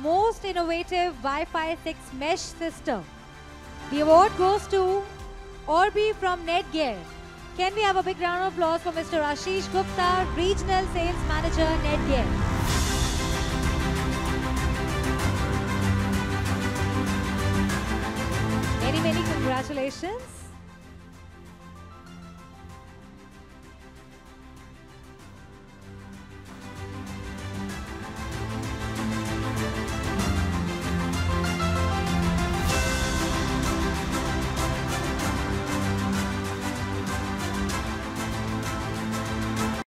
most innovative Wi-Fi 6 mesh system. The award goes to Orbi from Netgear. Can we have a big round of applause for Mr. Ashish Gupta, Regional Sales Manager, Netgear. Many congratulations.